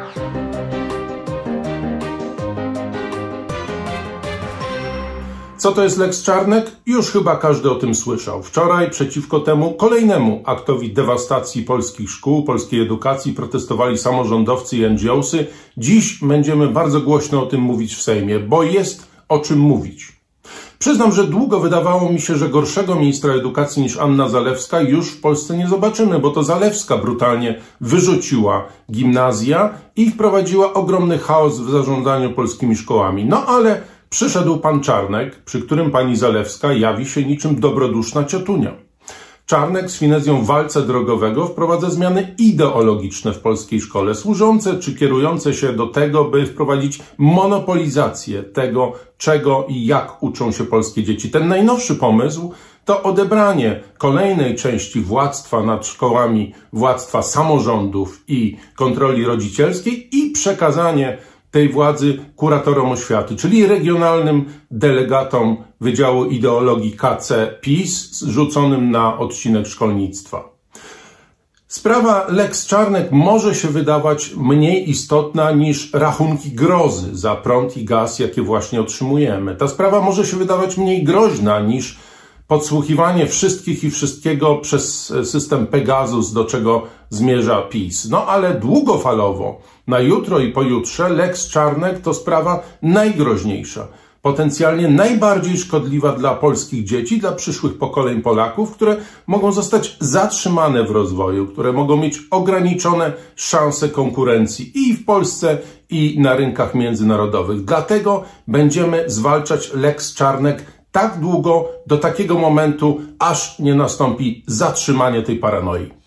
Co to jest Lex Czarnek? Już chyba każdy o tym słyszał. Wczoraj przeciwko temu kolejnemu aktowi dewastacji polskich szkół, polskiej edukacji protestowali samorządowcy i NGOsy. Dziś będziemy bardzo głośno o tym mówić w Sejmie, bo jest o czym mówić. Przyznam, że długo wydawało mi się, że gorszego ministra edukacji niż Anna Zalewska już w Polsce nie zobaczymy, bo to Zalewska brutalnie wyrzuciła gimnazja i wprowadziła ogromny chaos w zarządzaniu polskimi szkołami. No ale przyszedł pan Czarnek, przy którym pani Zalewska jawi się niczym dobroduszna ciotunia. Czarnek z finezją walca drogowego wprowadza zmiany ideologiczne w polskiej szkole, służące czy kierujące się do tego, by wprowadzić monopolizację tego, czego i jak uczą się polskie dzieci. Ten najnowszy pomysł to odebranie kolejnej części władztwa nad szkołami, władztwa samorządów i kontroli rodzicielskiej i przekazanie tej władzy kuratorom oświaty, czyli regionalnym delegatom Wydziału Ideologii KC PiS zrzuconym na odcinek szkolnictwa. Sprawa Lex Czarnek może się wydawać mniej istotna niż rachunki grozy za prąd i gaz, jakie właśnie otrzymujemy. Ta sprawa może się wydawać mniej groźna niż podsłuchiwanie wszystkich i wszystkiego przez system Pegasus, do czego zmierza PiS. No ale długofalowo, na jutro i pojutrze, Lex Czarnek to sprawa najgroźniejsza, potencjalnie najbardziej szkodliwa dla polskich dzieci, dla przyszłych pokoleń Polaków, które mogą zostać zatrzymane w rozwoju, które mogą mieć ograniczone szanse konkurencji i w Polsce, i na rynkach międzynarodowych. Dlatego będziemy zwalczać Lex Czarnek tak długo, do takiego momentu, aż nie nastąpi zatrzymanie tej paranoi.